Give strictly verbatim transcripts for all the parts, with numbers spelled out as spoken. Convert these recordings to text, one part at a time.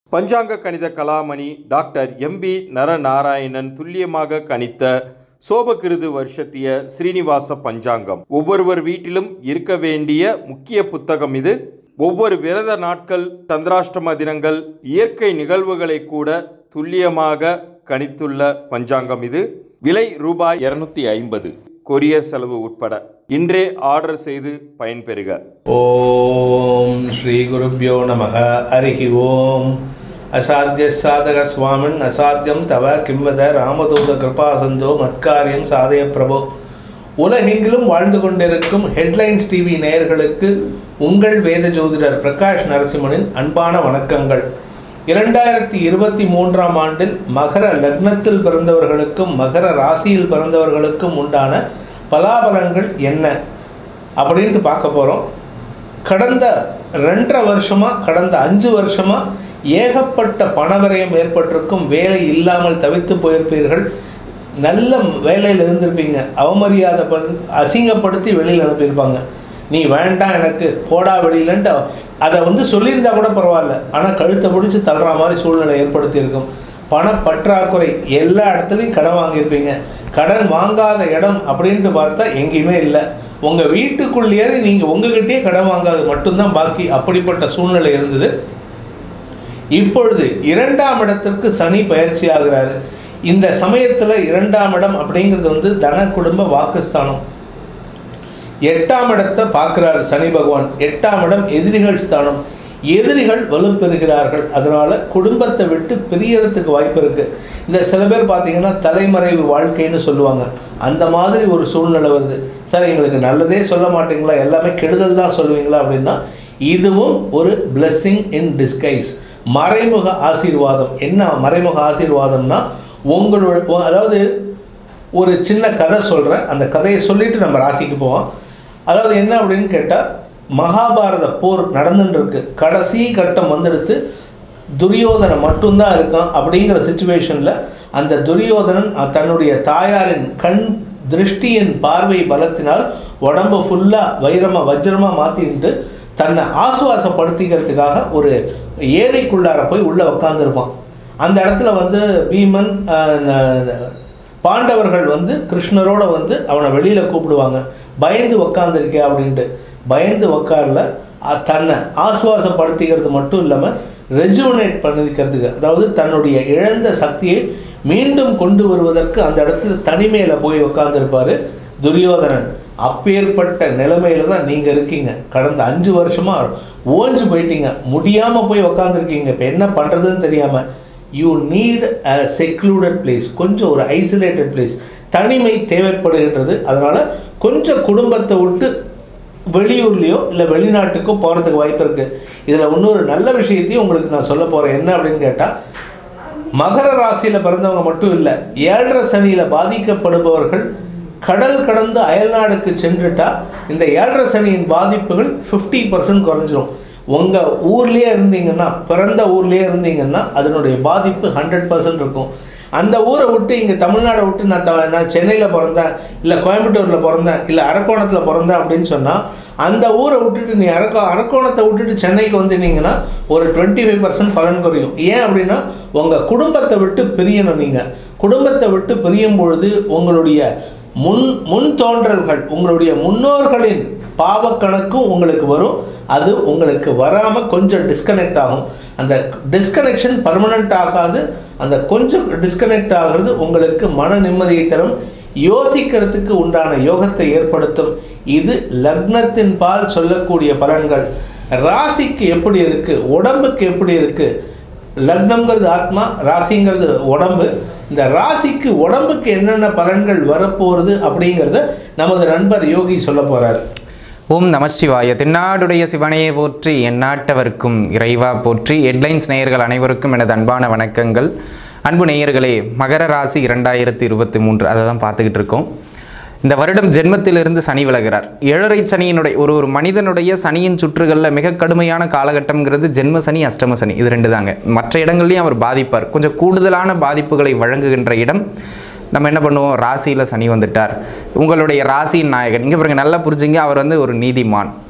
பஞ்சாங்க கணித கலாமணி டாக்டர் எம் பி நரநாராயணன் துல்லியமாக கணித்த சோபகிருது வருஷத்திய ஸ்ரீனிவாச பஞ்சாங்கம் ஒவ்வொருவர் வீட்டிலும் இருக்க வேண்டிய முக்கிய புத்தகம் இது. ஒவ்வொரு விரத நாட்கள், சந்திராஷ்டம தினங்கள், இயற்கை நிகழ்வுகளை கூட துல்லியமாக கணித்துள்ள பஞ்சாங்கம் இது. விலை ரூபாய் இருநூத்தி ஐம்பது, கொரியர் செலவு உட்பட. இன்றே ஆர்டர் செய்து பயன்பெறுக. ஓம் ஸ்ரீ குருப்யோ நமக. ஹரிஹி ஓம். அசாத்திய சாதக சுவாமின் அசாத்தியம் தவ கிம்வத ராமதூத கிருபாசந்தோ மத்காரியம் சாதய பிரபோ. உலகெங்கிலும் வாழ்ந்து கொண்டிருக்கும் ஹெட்லைன்ஸ் டிவி நேயர்களுக்கு உங்கள் வேத ஜோதிடர் பிரகாஷ் நரசிம்மனின் அன்பான வணக்கங்கள். இரண்டாயிரத்தி இருபத்தி மூன்றாம் ஆண்டில் மகர லக்னத்தில் பிறந்தவர்களுக்கும் மகர ராசியில் பிறந்தவர்களுக்கும் உண்டான பலாபலன்கள் என்ன அப்படின்ட்டு பார்க்க போகிறோம். கடந்த ரெண்டரை வருஷமாக கடந்த அஞ்சு வருஷமாக ஏகப்பட்ட பணவரையம் ஏற்பட்டிருக்கும். வேலை இல்லாமல் தவித்து போயிருப்பீர்கள். நல்ல வேலையில் இருந்திருப்பீங்க. அவமரியாதை பண்ணி அசிங்கப்படுத்தி வெளியில் அனுப்பியிருப்பாங்க. நீ வேண்டாம் எனக்கு போடா வெளியிலன்ட்டு அதை வந்து சொல்லியிருந்தா கூட பரவாயில்ல, ஆனால் கழுத்தை பிடிச்சி தள்ளுற மாதிரி சூழ்நிலை ஏற்படுத்தியிருக்கும். பணப்பற்றாக்குறை, எல்லா இடத்துலையும் கடன் வாங்கியிருப்பீங்க. கடன் வாங்காத இடம் அப்படின்ட்டு பார்த்தா எங்கேயுமே இல்லை. உங்கள் வீட்டுக்குள்ளேயே நீங்கள் உங்ககிட்டயே கடன் வாங்காது மட்டும்தான் பாக்கி. அப்படிப்பட்ட சூழ்நிலை இருந்தது. இப்பொழுது இரண்டாம் இடத்திற்கு சனி பயிற்சி ஆகிறாரு. இந்த சமயத்தில் இரண்டாம் இடம் அப்படிங்கிறது வந்து தன குடும்ப வாக்குஸ்தானம். எட்டாம் இடத்தை பார்க்குறாரு சனி பகவான். எட்டாம் இடம் எதிரிகள் ஸ்தானம். எதிரிகள் வலுப்பெறுகிறார்கள். அதனால் குடும்பத்தை விட்டு பிரியறதுக்கு வாய்ப்பு இருக்குது. இந்த சில பேர் பார்த்தீங்கன்னா தலைமறைவு வாழ்க்கைன்னு சொல்லுவாங்க. அந்த மாதிரி ஒரு சூழ்நிலை வருது. சார் எங்களுக்கு நல்லதே சொல்ல மாட்டீங்களா, எல்லாமே கெடுதல் தான் சொல்லுவீங்களா அப்படின்னா, இதுவும் ஒரு பிளெஸ்ஸிங் இன் டிஸ்கைஸ், மறைமுக ஆசீர்வாதம். என்ன மறைமுக ஆசீர்வாதம்னா, உங்களோட அதாவது ஒரு சின்ன கதை சொல்கிறேன். அந்த கதையை சொல்லிவிட்டு நம்ம ராசிக்கு போவோம். அதாவது என்ன அப்படின்னு கேட்டால், மகாபாரத போர் நடந்துட்டுருக்கு. கடைசி கட்டம் வந்துடுத்து. துரியோதனன் மட்டும்தான் இருக்கான். அப்படிங்கிற சுச்சுவேஷனில் அந்த துரியோதனன் தன்னுடைய தாயாரின் கண் திருஷ்டியின் பார்வை பலத்தினால் உடம்பு ஃபுல்லாக வைரமாக வஜ்ரமாக மாற்றிட்டு தன்னை ஆசுவாசப்படுத்திக்கிறதுக்காக ஒரு ஏரிக்குள்ளார போய் உள்ளே உட்காந்துருப்பான். அந்த இடத்துல வந்து பீமன் பாண்டவர்கள் வந்து கிருஷ்ணரோட வந்து அவனை வெளியில் கூப்பிடுவாங்க. பயந்து உக்காந்துருக்கே அப்படின்ட்டு. பயந்து உக்காரில் தன்னை ஆசுவாசப்படுத்திக்கிறது மட்டும் இல்லாமல் ரெஜுவனேட் பண்ணிக்கிறதுக்கு, அதாவது தன்னுடைய இழந்த சக்தியை மீண்டும் கொண்டு வருவதற்கு அந்த இடத்துல தனிமையில் போய் உட்காந்துருப்பார் துரியோதனன். அப்பேற்பட்ட நிலைமையில தான் நீங்கள் இருக்கீங்க. கடந்த அஞ்சு வருஷமாக ஓஞ்சு போயிட்டீங்க. முடியாமல் போய் உக்காந்துருக்கீங்க. இப்போ என்ன பண்ணுறதுன்னு தெரியாமல் you need a secluded place. கொஞ்சம் ஒரு ஐசோலேட்டட் பிளேஸ், தனிமை தேவைப்படுகின்றது. அதனால் கொஞ்சம் குடும்பத்தை விட்டு வெளியூர்லேயோ இல்லை வெளிநாட்டுக்கோ போகிறதுக்கு வாய்ப்பு இருக்குது. இதில் இன்னொரு நல்ல விஷயத்தையும் உங்களுக்கு நான் சொல்ல போகிறேன். என்ன அப்படின்னு கேட்டால், மகர ராசியில் பிறந்தவங்க மட்டும் இல்லை, ஏழரை சனியில் பாதிக்கப்படுபவர்கள் கடல் கடந்து அயல்நாடுக்கு சென்றுட்டா இந்த ஏழரை சனியின் பாதிப்புகள் ஃபிஃப்டி பர்சன்ட் குறைஞ்சிரும். உங்கள் ஊர்லேயே இருந்தீங்கன்னா, பிறந்த ஊர்லேயே இருந்தீங்கன்னா அதனுடைய பாதிப்பு ஹண்ட்ரட் பர்சன்ட் இருக்கும். அந்த ஊரை விட்டு இங்கே தமிழ்நாடை விட்டு நான் த நான் சென்னையில் பிறந்தேன், இல்லை கோயம்புத்தூரில் பிறந்தேன், இல்லை அரக்கோணத்தில் பிறந்தேன் அப்படின்னு சொன்னால், அந்த ஊரை விட்டுட்டு நீ அரக்கோ அரக்கோணத்தை விட்டுட்டு சென்னைக்கு வந்துட்டீங்கன்னா ஒரு டுவெண்ட்டி ஃபைவ் பர்சன்ட் பலன் குறையும். ஏன் அப்படின்னா, உங்கள் குடும்பத்தை விட்டு பிரியணும். நீங்கள் குடும்பத்தை விட்டு பிரியும் பொழுது உங்களுடைய முன் முன் தோன்றல்கள், உங்களுடைய முன்னோர்களின் பாவக்கணக்கும் உங்களுக்கு வரும். அது உங்களுக்கு வராமல் கொஞ்சம் டிஸ்கனெக்ட் ஆகும். அந்த டிஸ்கனெக்ஷன் பர்மனண்ட் ஆகாது. அந்த கொஞ்சம் டிஸ்கனெக்ட் ஆகிறது உங்களுக்கு மன நிம்மதியை தரும், யோசிக்கிறதுக்கு உண்டான யோகத்தை ஏற்படுத்தும். இது லக்னத்தின் பால் சொல்லக்கூடிய பலன்கள். ராசிக்கு எப்படி இருக்குது, உடம்புக்கு எப்படி இருக்குது? லக்னம்ங்கிறது ஆத்மா, ராசிங்கிறது உடம்பு. இந்த ராசிக்கு உடம்புக்கு என்னென்ன பலன்கள் வரப்போகிறது அப்படிங்கிறத நமது நண்பர் யோகி சொல்ல போகிறார். ஓம் நமசிவாய. தென்னாடுடைய சிவனையை போற்றி, எந்நாட்டவர்க்கும் இறைவா போற்றி. ஹெட்லைன்ஸ் நேயர்கள் அனைவருக்கும் எனது அன்பான வணக்கங்கள். அன்பு நேயர்களே, மகர ராசி இரண்டாயிரத்தி இருபத்தி மூன்று அதை தான் பார்த்துக்கிட்டு இருக்கோம். இந்த வருடம் ஜென்மத்திலிருந்து சனி விலகிறார். ஏழரை சனியினுடைய ஒரு ஒரு மனிதனுடைய சனியின் சுற்றுகளில் மிக கடுமையான காலகட்டம்ங்கிறது ஜென்ம சனி, அஷ்டம சனி, இது ரெண்டு தாங்க. மற்ற இடங்கள்லையும் அவர் பாதிப்பார். கொஞ்சம் கூடுதலான பாதிப்புகளை வழங்குகின்ற இடம் நம்ம என்ன பண்ணுவோம், ராசியில் சனி வந்துட்டார், உங்களுடைய ராசியின் நாயகன். இங்கே பாருங்க, நல்லா புரிஞ்சுங்க, அவர் வந்து ஒரு நீதிமான்.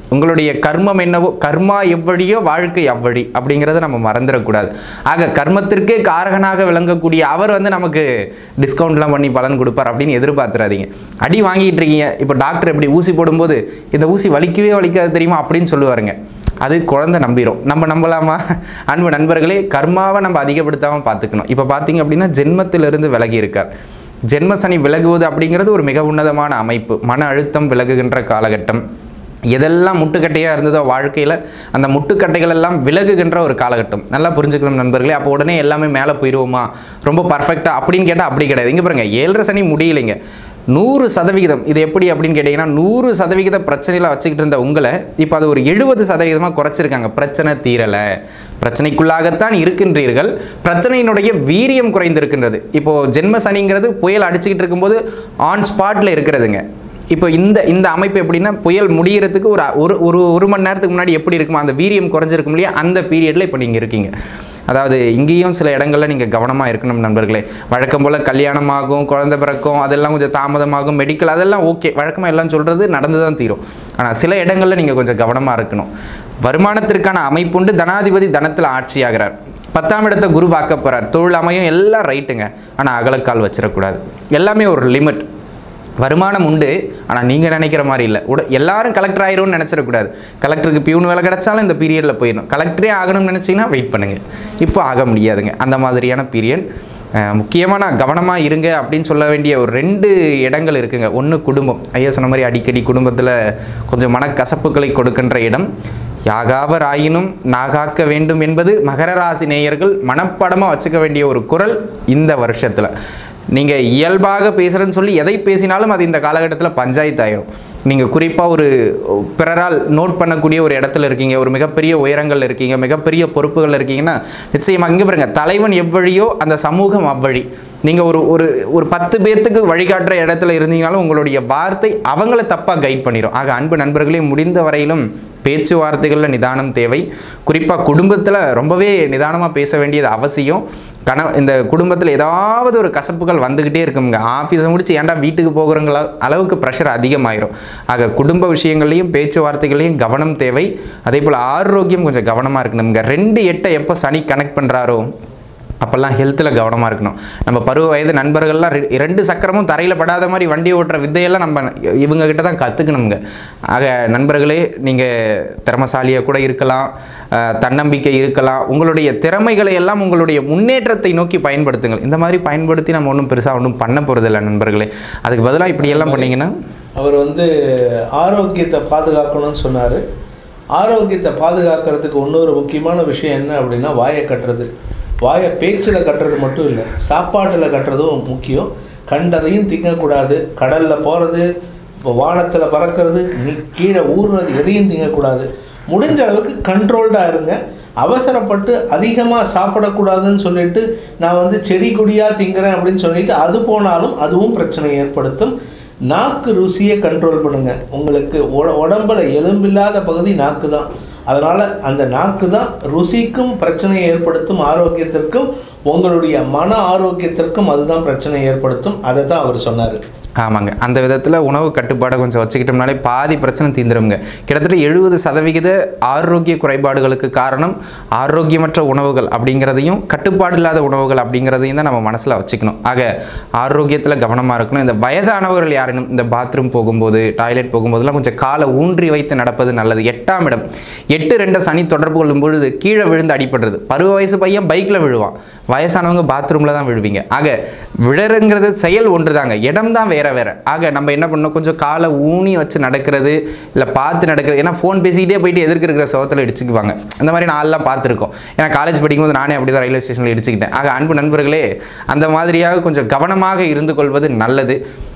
உங்களுடைய கர்மம் என்னவோ, கர்மா எவ்வழியோ வாழ்க்கை அவ்வழி அப்படிங்கிறத நம்ம மறந்துடக்கூடாது. ஆக கர்மத்திற்கே காரகனாக விளங்கக்கூடிய அவர் வந்து நமக்கு டிஸ்கவுண்ட்லாம் பண்ணி பலன் கொடுப்பார் அப்படின்னு எதிர்பார்த்துறாதீங்க. அடி வாங்கிட்டு இருக்கீங்க, இப்போ டாக்டர் எப்படி ஊசி போடும்போது இந்த ஊசி வலிக்கவே வலிக்காது தெரியுமா அப்படின்னு சொல்லுவாருங்க. அது குழந்தை நம்பிடும், நம்ம நம்பலாமா? அன்பு நண்பர்களே, கர்மாவை நம்ம அதிகப்படுத்தாமல் பார்த்துக்கணும். இப்போ பார்த்தீங்க அப்படின்னா ஜென்மத்திலிருந்து விலகி இருக்கார். ஜென்ம சனி விலகுவது அப்படிங்கிறது ஒரு மிக உன்னதமான அமைப்பு. மன அழுத்தம் விலகுகின்ற காலகட்டம். எதெல்லாம் முட்டுக்கட்டையாக இருந்ததோ வாழ்க்கையில் அந்த முட்டுக்கட்டைகள் எல்லாம் விலகுகின்ற ஒரு காலகட்டம். நல்லா புரிஞ்சுக்கணும் நண்பர்களே. அப்போ உடனே எல்லாமே மேலே போயிடுவோமா, ரொம்ப பர்ஃபெக்டாக அப்படின்னு கேட்டால் அப்படி கிடையாது. இங்கே பாருங்கள், ஏழரை சனி முடியலைங்க, நூறு சதவிகிதம். இது எப்படி அப்படின்னு கேட்டிங்கன்னா, நூறு சதவிகித பிரச்சனையில் வச்சுக்கிட்டு இருந்த உங்களை இப்போ அது ஒரு எழுபது சதவிகிதமாக குறைச்சிருக்காங்க. பிரச்சனை தீரலை, பிரச்சனைக்குள்ளாகத்தான் இருக்கின்றீர்கள், பிரச்சனையினுடைய வீரியம் குறைந்திருக்கின்றது. இப்போது ஜென்ம சனிங்கிறது புயல் அடிச்சுக்கிட்டு இருக்கும்போது ஆன் ஸ்பாட்டில் இருக்கிறதுங்க. இப்போ இந்த இந்த அமைப்பு எப்படின்னா, புயல் முடிகிறதுக்கு ஒரு ஒரு ஒரு ஒரு மணி நேரத்துக்கு முன்னாடி எப்படி இருக்குமோ அந்த வீரியம் குறைஞ்சிருக்கும் இல்லையா, அந்த பீரியடில் இப்போ நீங்கள் இருக்கீங்க. அதாவது இங்கேயும் சில இடங்களில் நீங்கள் கவனமாக இருக்கணும் நண்பர்களே. வழக்கம் போல் கல்யாணமாகும், குழந்தை பிறக்கும், அதெல்லாம் கொஞ்சம் தாமதமாகும், மெடிக்கல் அதெல்லாம் ஓகே, வழக்கமாக எல்லாம் சொல்கிறது நடந்து தான் தீரும். ஆனால் சில இடங்களில் நீங்கள் கொஞ்சம் கவனமாக இருக்கணும். வருமானத்திற்கான அமைப்புண்டு, தனாதிபதி தனத்தில் ஆட்சியாகிறார், பத்தாம் இடத்தை குரு பார்க்க போகிறார், தொழில் அமையும், எல்லாம் ரைட்டுங்க. ஆனால் அகலக்கால் வச்சிடக்கூடாது, எல்லாமே ஒரு லிமிட். வருமானம் உண்டு, ஆனால் நீங்கள் நினைக்கிற மாதிரி இல்லை. உட எல்லாரும் கலெக்டர் ஆயிரும்னு நினச்சிடக்கூடாது. கலெக்டருக்கு பியூன் வேலை கிடச்சாலும் இந்த பீரியடில் போயிடணும். கலெக்டரே ஆகணும்னு நினச்சிங்கன்னா வெயிட் பண்ணுங்கள், இப்போ ஆக முடியாதுங்க. அந்த மாதிரியான பீரியட். முக்கியமாக நான் கவனமாக இருங்க அப்படின்னு சொல்ல வேண்டிய ஒரு ரெண்டு இடங்கள் இருக்குங்க. ஒன்று குடும்பம். ஐயா சொன்ன மாதிரி அடிக்கடி குடும்பத்தில் கொஞ்சம் மனக்கசப்புகளை கொடுக்கின்ற இடம். யாகாவர் ஆயினும் நாகாக்க வேண்டும் என்பது மகர ராசி நேயர்கள் மனப்படமாக வச்சுக்க வேண்டிய ஒரு குரல் இந்த வருஷத்தில். நீங்கள் இயல்பாக பேசுகிறேன்னு சொல்லி எதை பேசினாலும் அது இந்த காலகட்டத்தில் பஞ்சாயத்து ஆயிரும். நீங்கள் குறிப்பாக ஒரு பிறரால் நோட் பண்ணக்கூடிய ஒரு இடத்துல இருக்கீங்க, ஒரு மிகப்பெரிய உயரங்கள் இருக்கீங்க, மிகப்பெரிய பொறுப்புகள் இருக்கீங்கன்னா நிச்சயமாக இங்கே பாருங்க, தலைவன் எவ்வழியோ அந்த சமூகம் அவ்வழி. நீங்கள் ஒரு ஒரு ஒரு பத்து பேர்த்துக்கு வழிகாட்டுற இடத்துல இருந்தீங்கனாலும் உங்களுடைய வார்த்தை அவங்கள தப்பாக கைட் பண்ணிடும். ஆக அன்பு நண்பர்களே, முடிந்த வரையிலும் பேச்சுவார்த்தைகளில் நிதானம் தேவை. குறிப்பாக குடும்பத்தில் ரொம்பவே நிதானமாக பேச வேண்டியது அவசியம். கண இந்த குடும்பத்தில் ஏதாவது ஒரு கசப்புகள் வந்துக்கிட்டே இருக்குங்க. ஆஃபீஸை முடிச்சு ஏன்டா வீட்டுக்கு போகிறவங்கள அளவுக்கு ப்ரெஷர் அதிகமாயிரும். ஆக குடும்ப விஷயங்கள்லையும் பேச்சுவார்த்தைகளையும் கவனம் தேவை. அதே போல் ஆரோக்கியம் கொஞ்சம் கவனமாக இருக்கணுங்க. ரெண்டு எட்டை எப்போ சனி கனெக்ட் பண்ணுறாரோ அப்போல்லாம் ஹெல்த்தில் கவனமாக இருக்கணும். நம்ம பருவ வயது நண்பர்கள்லாம் ரெண்டு சக்கரமும் தரையில் படாத மாதிரி வண்டி ஓட்டுற வித்தையெல்லாம் நம்ம இவங்ககிட்ட தான் கற்றுக்கணுங்க. ஆக நண்பர்களே, நீங்கள் திறமசாலியாக கூட இருக்கலாம், தன்னம்பிக்கை இருக்கலாம். உங்களுடைய திறமைகளை எல்லாம் உங்களுடைய முன்னேற்றத்தை நோக்கி பயன்படுத்துங்கள். இந்த மாதிரி பயன்படுத்தி நம்ம ஒன்றும் பெருசாக ஒன்றும் பண்ண போகிறதில்ல நண்பர்களே. அதுக்கு பதிலாக இப்படி எல்லாம் பண்ணிங்கன்னா, அவர் வந்து ஆரோக்கியத்தை பாதுகாக்கணும்னு சொன்னார். ஆரோக்கியத்தை பாதுகாக்கிறதுக்கு இன்னொரு முக்கியமான விஷயம் என்ன அப்படின்னா, வாயை கட்டுறது. வாயை பேச்சில் கட்டுறது மட்டும் இல்லை, சாப்பாட்டில் கட்டுறதும் முக்கியம். கண்டதையும் திங்கக்கூடாது. கடலில் போகிறது, இப்போ வானத்தில் பறக்கிறது, நீ கீழே ஊறுறது, எதையும் திங்கக்கூடாது. முடிஞ்ச அளவுக்கு கண்ட்ரோல்டாக இருங்க. அவசரப்பட்டு அதிகமாக சாப்பிடக்கூடாதுன்னு சொல்லிட்டு நான் வந்து செடி கொடியாக திங்கிறேன் அப்படின்னு சொல்லிட்டு அது போனாலும் அதுவும் பிரச்சனை ஏற்படுத்தும். நாக்கு ருசியை கண்ட்ரோல் பண்ணுங்கள். உங்களுக்கு உடம்புல எலும்பில்லாத பகுதி நாக்கு தான். அதனால் அந்த நாக்கு தான் ருசிக்கும் பிரச்சனையை ஏற்படுத்தும், ஆரோக்கியத்திற்கும் உங்களுடைய மன ஆரோக்கியத்திற்கும் அதுதான் பிரச்சனை ஏற்படுத்தும். அதை தான் அவர் சொன்னார். ஆமாங்க, அந்த விதத்தில் உணவு கட்டுப்பாடை கொஞ்சம் வச்சுக்கிட்டோம்னாலே பாதி பிரச்சனை தீந்துருங்க. கிட்டத்தட்ட எழுபது சதவிகித ஆரோக்கிய குறைபாடுகளுக்கு காரணம் ஆரோக்கியமற்ற உணவுகள் அப்படிங்கிறதையும் கட்டுப்பாடு இல்லாத உணவுகள் அப்படிங்கிறதையும் தான் நம்ம மனசில் வச்சுக்கணும். ஆக ஆரோக்கியத்தில் கவனமாக இருக்கணும். இந்த வயதானவர்கள் யாரும் இந்த பாத்ரூம் போகும்போது, டாய்லெட் போகும்போதெல்லாம் கொஞ்சம் காலை ஊன்றி வைத்து நடப்பது நல்லது. எட்டாம் இடம், எட்டு ரெண்டு சனி தொடர்பு கொள்ளும் பொழுது கீழே விழுந்து அடிபடுறது. பருவ வயசு பையன் பைக்கில் விழுவான், வயசானவங்க பாத்ரூமில் தான் விழுவீங்க. ஆக விழறங்கிறது செயல் ஒன்று தாங்க, இடம் தான் வேற வேற. ஆக நம்ம என்ன பண்ணணும், கொஞ்சம் காலை ஊனி வச்சு நடக்கிறது, இல்லை பார்த்து நடக்கிறது. ஏன்னா ஃபோன் பேசிக்கிட்டே போயிட்டு எதிர்க்க இருக்கிற சோகத்தில் இடிச்சுக்குவாங்க. அந்த மாதிரி நான்லாம் பார்த்துருக்கோம். ஏன்னா காலேஜ் படிக்கும்போது நானே அப்படி தான் ரயில்வே ஸ்டேஷனில் இடிச்சுக்கிட்டேன். ஆக அன்பு நண்பர்களே, அந்த மாதிரியாக கொஞ்சம் கவனமாக இருந்து கொள்வது நல்லது.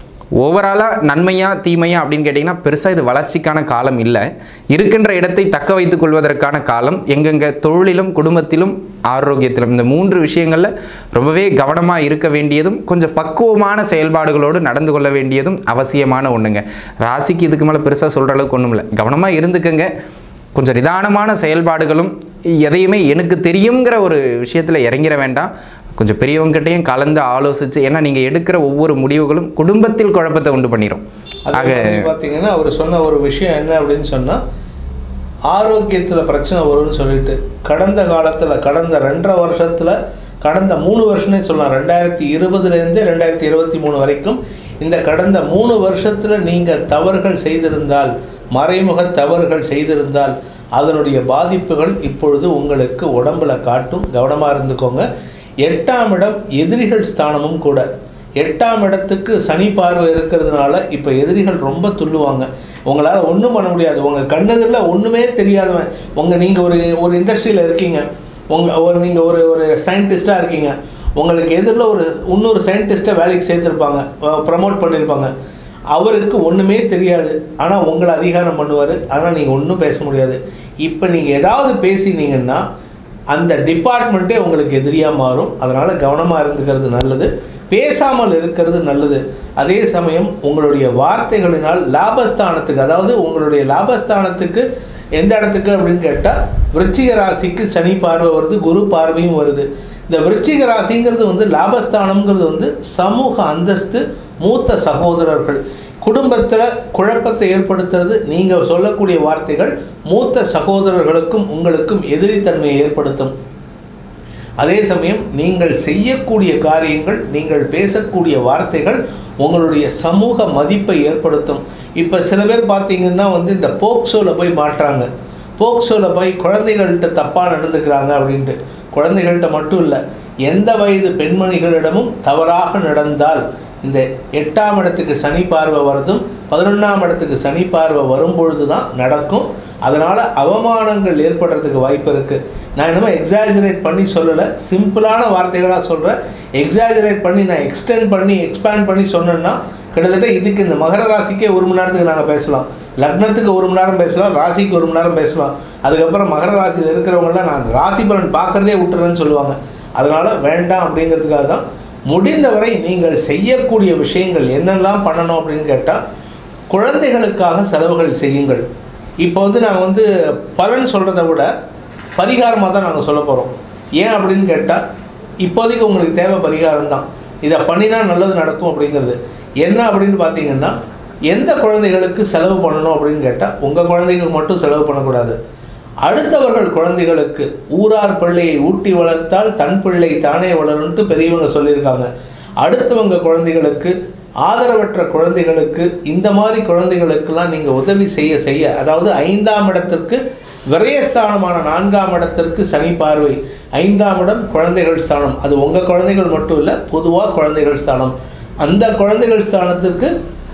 ஓவராலாக நன்மையா தீமையா அப்படின்னு கேட்டிங்கன்னா பெருசாக இது வளர்ச்சிக்கான காலம் இல்லை. இருக்கின்ற இடத்தை தக்க வைத்துக் கொள்வதற்கான காலம். எங்கெங்கே தொழிலும் குடும்பத்திலும் ஆரோக்கியத்திலும் இந்த மூன்று விஷயங்களில் ரொம்பவே கவனமாக இருக்க வேண்டியதும் கொஞ்சம் பக்குவமான செயல்பாடுகளோடு நடந்து கொள்ள வேண்டியதும் அவசியமான ஒன்றுங்க. ராசிக்கு இதுக்கு மேலே பெருசாக சொல்கிற அளவுக்கு ஒன்றும் இல்லை. கவனமாக இருந்துக்கங்க. கொஞ்சம் நிதானமான செயல்பாடுகளும், எதையுமே எனக்கு தெரியுங்கிற ஒரு விஷயத்தில் இறங்கிட வேண்டாம். கொஞ்சம் பெரியவங்ககிட்டையும் கலந்து ஆலோசித்து, ஏன்னா நீங்கள் எடுக்கிற ஒவ்வொரு முடிவுகளும் குடும்பத்தில் குழப்பத்தை உண்டு பண்ணிடும். ஆக பார்த்தீங்கன்னா அவர் சொன்ன ஒரு விஷயம் என்ன அப்படின்னு சொன்னால், ஆரோக்கியத்தில் பிரச்சனை வரும்னு சொல்லிட்டு கடந்த காலத்தில் கடந்த ரெண்டரை வருஷத்தில் கடந்த மூணு வருஷமே சொல்லலாம், ரெண்டாயிரத்தி இருபதுலேருந்து ரெண்டாயிரத்தி இருபத்தி மூணு வரைக்கும் இந்த கடந்த மூணு வருஷத்தில் நீங்கள் தவறுகள் செய்திருந்தால், மறைமுக தவறுகள் செய்திருந்தால் அதனுடைய பாதிப்புகள் இப்பொழுது உங்களுக்கு உடம்புல காட்டும். கவனமாக இருந்துக்கோங்க. எட்டாம் இடம் எதிரிகள் ஸ்தானமும் கூட. எட்டாம் இடத்துக்கு சனி பார்வை இருக்கிறதுனால இப்போ எதிரிகள் ரொம்ப துள்ளுவாங்க. உங்களால் ஒன்றும் பண்ண முடியாது. உங்கள் கண்ணதில் ஒன்றுமே தெரியாதவன், உங்கள் நீங்கள் ஒரு ஒரு இண்டஸ்ட்ரியில் இருக்கீங்க, உங்கள் ஒரு நீங்கள் ஒரு ஒரு சயின்டிஸ்ட்டாக இருக்கீங்க, உங்களுக்கு எதிரில் ஒரு இன்னொரு சயின்டிஸ்ட்டை வேலைக்கு சேர்த்துருப்பாங்க, ப்ரமோட் பண்ணியிருப்பாங்க. அவருக்கு ஒன்றுமே தெரியாது, ஆனால் உங்களை அதிகாரம் பண்ணுவார். ஆனால் நீங்கள் ஒன்றும் பேச முடியாது. இப்போ நீங்கள் ஏதாவது பேசினீங்கன்னா அந்த டிபார்ட்மெண்ட்டே உங்களுக்கு எதிரியாக மாறும். அதனால் கவனமாக இருந்துக்கிறது நல்லது, பேசாமல் இருக்கிறது நல்லது. அதே சமயம் உங்களுடைய வார்த்தைகளினால் லாபஸ்தானத்துக்கு, அதாவது உங்களுடைய லாபஸ்தானத்துக்கு எந்த இடத்துக்கு அப்படின்னு கேட்டால் விருச்சிக ராசிக்கு சனி பார்வை வருது, குரு பார்வையும் வருது. இந்த விருச்சிக ராசிங்கிறது வந்து லாபஸ்தானம்ங்கிறது வந்து சமூக அந்தஸ்து, மூத்த சகோதரர்கள், குடும்பத்தில் குழப்பத்தை ஏற்படுத்துறது. நீங்கள் சொல்லக்கூடிய வார்த்தைகள் மூத்த சகோதரர்களுக்கும் உங்களுக்கும் எதிரித்தன்மையை ஏற்படுத்தும். அதே சமயம் நீங்கள் செய்யக்கூடிய காரியங்கள், நீங்கள் பேசக்கூடிய வார்த்தைகள் உங்களுடைய சமூக மதிப்பை ஏற்படுத்தும். இப்போ சில பேர் பார்த்தீங்கன்னா வந்து இந்த போக்சோவில் போய் மாட்டுறாங்க, போக்சோவில் போய் குழந்தைகள்கிட்ட தப்பாக நடந்துக்கிறாங்க அப்படின்ட்டு. குழந்தைகள்கிட்ட மட்டும் இல்லை, எந்த வயது பெண்மணிகளிடமும் தவறாக நடந்தால் இந்த எட்டாம் இடத்துக்கு சனி பார்வை வருதும் பதினொன்றாம் இடத்துக்கு சனி பார்வை வரும்பொழுது தான் நடக்கும். அதனால் அவமானங்கள் ஏற்படுறதுக்கு வாய்ப்பு இருக்குது. நான் என்னமோ எக்ஸாஜரேட் பண்ணி சொல்லலை, சிம்பிளான வார்த்தைகளாக சொல்கிறேன். எக்ஸாஜரேட் பண்ணி நான் எக்ஸ்டெண்ட் பண்ணி எக்ஸ்பேண்ட் பண்ணி சொன்னேன்னா கிட்டத்தட்ட இதுக்கு இந்த மகர ராசிக்கே ஒரு மணி நேரத்துக்கு நாங்கள் பேசலாம், லக்னத்துக்கு ஒரு மணி நேரம் பேசலாம், ராசிக்கு ஒரு மணி நேரம் பேசலாம். அதுக்கப்புறம் மகர ராசியில் இருக்கிறவங்களாம் நான் ராசி பலன் பார்க்குறதே விட்டுறேன்னு சொல்லுவாங்க. அதனால் வேண்டாம் அப்படிங்கிறதுக்காக தான் முடிந்தவரை நீங்கள் செய்யக்கூடிய விஷயங்கள் என்னெல்லாம் பண்ணணும் அப்படின்னு கேட்டால் குழந்தைகளுக்காக செலவுகள் செய்யுங்கள். இப்போ வந்து நாங்கள் வந்து பலன் சொல்கிறத விட பரிகாரமாக தான் நாங்கள் சொல்ல போகிறோம். ஏன் அப்படின்னு கேட்டால் இப்போதைக்கு உங்களுக்கு தேவை பரிகாரம் தான். இதை பண்ணினா நல்லது நடக்கும் அப்படிங்கிறது. என்ன அப்படின்னு பார்த்தீங்கன்னா, எந்த குழந்தைகளுக்கு செலவு பண்ணணும் அப்படின்னு கேட்டால் உங்கள் குழந்தைகளுக்கு மட்டும் செலவு பண்ணக்கூடாது, அடுத்தவர்கள் குழந்தைகளுக்கு. ஊரார் பிள்ளையை ஊட்டி வளர்த்தால் தன் பிள்ளை தானே வளரும்ட்டு பெரியவங்க சொல்லியிருக்காங்க. அடுத்தவங்க குழந்தைகளுக்கு, ஆதரவற்ற குழந்தைகளுக்கு, இந்த மாதிரி குழந்தைகளுக்கெல்லாம் நீங்கள் உதவி செய்ய செய்ய, அதாவது ஐந்தாம் இடத்திற்கு விரயஸ்தானமான நான்காம் இடத்திற்கு சனி பார்வை, ஐந்தாம் இடம் குழந்தைகள் ஸ்தானம். அது உங்கள் குழந்தைகள் மட்டும் இல்லை, பொதுவாக குழந்தைகள் ஸ்தானம். அந்த குழந்தைகள் ஸ்தானத்திற்கு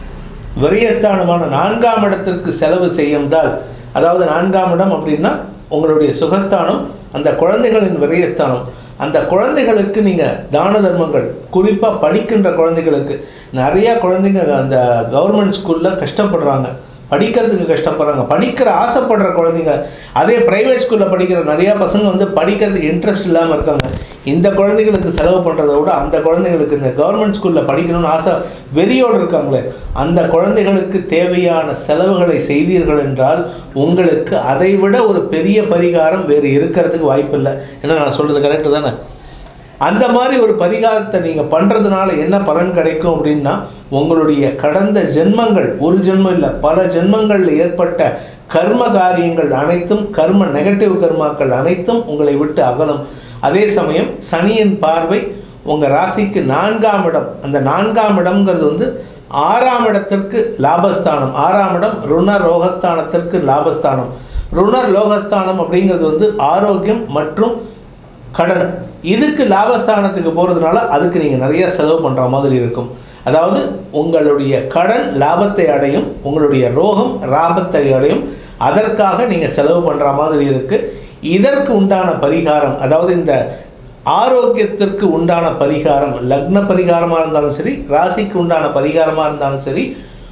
விரயஸ்தானமான நான்காம் இடத்திற்கு செலவு செய்யும்தால், அதாவது நான்காம் இடம் அப்படின்னா உங்களுடைய சுகஸ்தானம், அந்த குழந்தைகளின் விரயஸ்தானம். அந்த குழந்தைகளுக்கு நீங்கள் தான தர்மங்கள், குறிப்பாக படிக்கின்ற குழந்தைகளுக்கு, நிறையா குழந்தைங்க அந்த கவர்மெண்ட் ஸ்கூலில் கஷ்டப்படுறாங்க, படிக்கிறதுக்கு கஷ்டப்படுறாங்க, படிக்கிற ஆசைப்படுற குழந்தைங்க. அதே ப்ரைவேட் ஸ்கூலில் படிக்கிற நிறையா பசங்க வந்து படிக்கிறதுக்கு இன்ட்ரெஸ்ட் இல்லாமல் இருக்காங்க. இந்த குழந்தைகளுக்கு செலவு பண்ணுறத விட அந்த குழந்தைகளுக்கு இந்த கவர்மெண்ட் ஸ்கூலில் படிக்கணும்னு ஆசை வெறியோடு இருக்காங்களே, அந்த குழந்தைகளுக்கு தேவையான செலவுகளை செய்தீர்கள் என்றால் உங்களுக்கு அதை விட ஒரு பெரிய பரிகாரம் வேறு இருக்கிறதுக்கு வாய்ப்பில்லை. ஏன்னா நான் சொல்கிறது கரெக்டு தானே? அந்த மாதிரி ஒரு பரிகாரத்தை நீங்கள் பண்ணுறதுனால என்ன பலன் கிடைக்கும் அப்படின்னா, உங்களுடைய கடந்த ஜென்மங்கள், ஒரு ஜென்மம் இல்லை பல ஜென்மங்களில் ஏற்பட்ட கர்ம காரியங்கள் அனைத்தும், கர்ம நெகட்டிவ் கர்மாக்கள் அனைத்தும் உங்களை விட்டு அகலும். அதே சமயம் சனியின் பார்வை உங்கள் ராசிக்கு நான்காம் இடம், அந்த நான்காம் இடம்ங்கிறது வந்து ஆறாம் இடத்திற்கு லாபஸ்தானம். ஆறாம் இடம் ருண ரோகஸ்தானத்திற்கு லாபஸ்தானம். ருணர் லோகஸ்தானம் அப்படிங்கிறது வந்து ஆரோக்கியம் மற்றும் கடன். இதுக்கு லாபஸ்தானத்துக்கு போகிறதுனால அதுக்கு நீங்கள் நிறைய செலவு பண்ணுற மாதிரி இருக்கும். அதாவது உங்களுடைய கடன் லாபத்தை அடையும், உங்களுடைய ரோகம் லாபத்தை அடையும். அதற்காக நீங்கள் செலவு பண்ணுற மாதிரி இருக்குது. இதற்கு உண்டான பரிகாரம், அதாவது இந்த ஆரோக்கியத்திற்கு உண்டான பரிகாரம், லக்ன பரிகாரமாக இருந்தாலும் சரி, ராசிக்கு உண்டான பரிகாரமாக இருந்தாலும் சரி,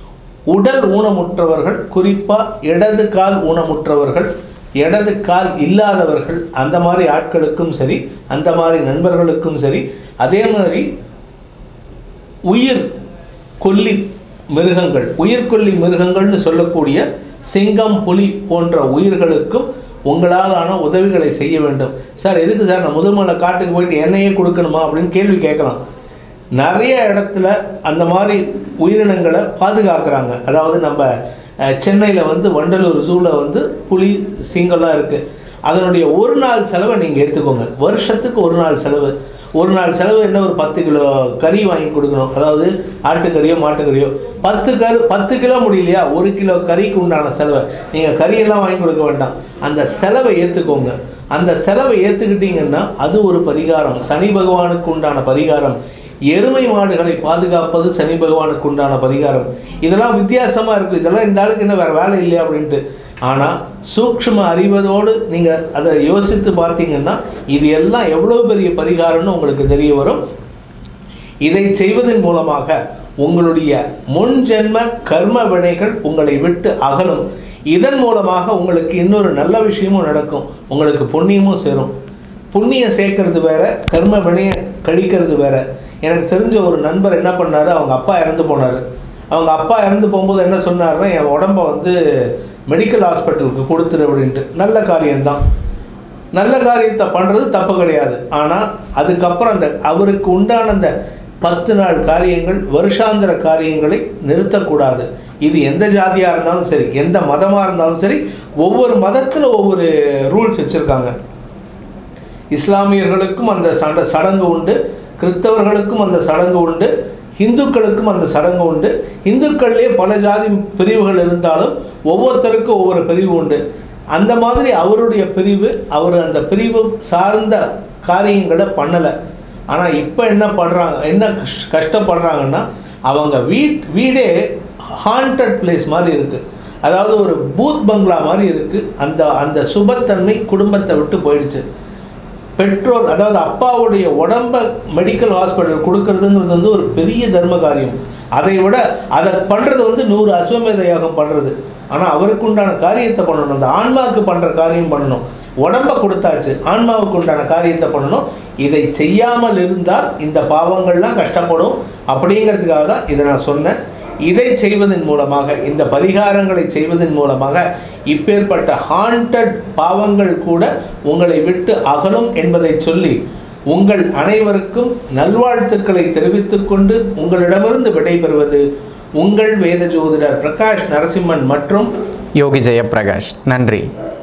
உடல் ஊனமுற்றவர்கள், குறிப்பாக இடது கால் ஊனமுற்றவர்கள், இடது கால் இல்லாதவர்கள், அந்த மாதிரி ஆட்களுக்கும் சரி, அந்த மாதிரி நண்பர்களுக்கும் சரி, அதே மாதிரி உயிர் கொல்லி மிருகங்கள், உயிர்கொல்லி மிருகங்கள்னு சொல்லக்கூடிய சிங்கம், புலி போன்ற உயிர்களுக்கும் உங்களாலான உதவிகளை செய்ய வேண்டும். சார் எதுக்கு சார் நான் முதுமலை காட்டுக்கு போயிட்டு எண்ணெயே கொடுக்கணுமா அப்படின்னு கேள்வி கேட்கலாம். நிறைய இடத்துல அந்த மாதிரி உயிரினங்களை பாதுகாக்கிறாங்க. அதாவது நம்ம சென்னையில் வந்து வண்டலூர் ஜூவில் வந்து புலி சிங்கம்லாம் இருக்குது. அதனுடைய ஒரு நாள் செலவை நீங்கள் ஏற்றுக்கோங்க. வருஷத்துக்கு ஒரு நாள் செலவு. ஒரு நாள் செலவு என்ன, ஒரு பத்து கிலோ கறி வாங்கி கொடுக்கணும். அதாவது ஆட்டுக்கறியோ மாட்டுக்கறியோ பத்து கரு பத்து கிலோ முடியலையா, ஒரு கிலோ கறிக்கு உண்டான செலவை. நீங்கள் கறியெல்லாம் வாங்கி கொடுக்க வேண்டாம், அந்த செலவை ஏற்றுக்கோங்க. அந்த செலவை ஏற்றுக்கிட்டீங்கன்னா அது ஒரு பரிகாரம், சனி பகவானுக்கு உண்டான பரிகாரம். எருமை மாடுகளை பாதுகாப்பது சனி பகவானுக்கு உண்டான பரிகாரம். இதெல்லாம் வித்தியாசமாக இருக்குது. இதெல்லாம் இந்த ஆளுக்கு என்ன வேறு வேலை இல்லையா அப்படின்ட்டு. ஆனால் சூக்ஷ்ம அறிவதோடு நீங்கள் அதை யோசித்து பார்த்தீங்கன்னா இது எல்லாம் எவ்வளோ பெரிய பரிகாரம்னு உங்களுக்கு தெரிய வரும். இதை செய்வதன் மூலமாக உங்களுடைய முன் ஜென்ம கர்ம வினைகள் உங்களை விட்டு அகலும். இதன் மூலமாக உங்களுக்கு இன்னொரு நல்ல விஷயமும் நடக்கும், உங்களுக்கு புண்ணியமும் சேரும். புண்ணியம் சேர்க்கறது வேற, கர்ம வினையை கழிக்கிறது வேற. எனக்கு தெரிஞ்ச ஒரு நண்பர் என்ன பண்ணார், அவங்க அப்பா இறந்து போனார். அவங்க அப்பா இறந்து போகும்போது என்ன சொன்னார்னா, என் உடம்பை வந்து மெடிக்கல் ஹாஸ்பிட்டலுக்கு கொடுத்துரு அப்படின்ட்டு. நல்ல காரியம்தான், நல்ல காரியத்தை பண்ணுறது தப்பு கிடையாது. ஆனால் அதுக்கப்புறம் அந்த அவருக்கு உண்டான அந்த பத்து நாள் காரியங்கள், வருஷாந்திர காரியங்களை நிறுத்தக்கூடாது. இது எந்த ஜாதியாக இருந்தாலும் சரி, எந்த மதமாக இருந்தாலும் சரி, ஒவ்வொரு மதத்தில் ஒவ்வொரு ரூல்ஸ் வச்சுருக்காங்க. இஸ்லாமியர்களுக்கும் அந்த சட சடங்கு உண்டு, கிறிஸ்தவர்களுக்கும் அந்த சடங்கு உண்டு, இந்துக்களுக்கும் அந்த சடங்கு உண்டு. இந்துக்கள்லேயே பல ஜாதி பிரிவுகள் இருந்தாலும் ஒவ்வொருத்தருக்கும் ஒவ்வொரு பிரிவு உண்டு. அந்த மாதிரி அவருடைய பிரிவு, அவர் அந்த பிரிவு சார்ந்த காரியங்களை பண்ணலை. ஆனால் இப்போ என்ன பண்ணுறாங்க, என்ன கஷ் கஷ்டப்படுறாங்கன்னா அவங்க வீட் வீடே ஹாண்டட் பிளேஸ் மாதிரி இருக்குது. அதாவது ஒரு பூத் பங்களா மாதிரி இருக்குது. அந்த அந்த சுபத்தன்மை குடும்பத்தை விட்டு போயிடுச்சு. பெற்றோர், அதாவது அப்பாவுடைய உடம்பை மெடிக்கல் ஹாஸ்பிட்டல் கொடுக்கறதுங்கிறது வந்து ஒரு பெரிய தர்ம காரியம். அதை விட அதை பண்ணுறது வந்து நூறு அஸ்வமேத யாகம் பண்ணுறது. ஆனால் அவருக்கு உண்டான காரியத்தை பண்ணணும், அந்த ஆன்மாவுக்கு பண்ணுற காரியம் பண்ணணும். உடம்பை கொடுத்தாச்சு, ஆன்மாவுக்கு உண்டான காரியத்தை பண்ணணும். இதை செய்யாமல் இருந்தால் இந்த பாவங்கள்லாம் கஷ்டப்படும். அப்படிங்கிறதுக்காக தான் இதை நான் சொன்னேன். இதை செய்வதன் மூலமாக, இந்த பரிகாரங்களை செய்வதன் மூலமாக இப்பேற்பட்ட ஹாண்டட் பாவங்கள் கூட உங்களை விட்டு அகலும் என்பதை சொல்லி உங்கள் அனைவருக்கும் நல்வாழ்த்துக்களை தெரிவித்துக் கொண்டு உங்களிடமிருந்து விடைபெறுவது உங்கள் வேத ஜோதிடர் பிரகாஷ் நரசிம்மன் மற்றும் யோகி ஜெயப்பிரகாஷ். நன்றி.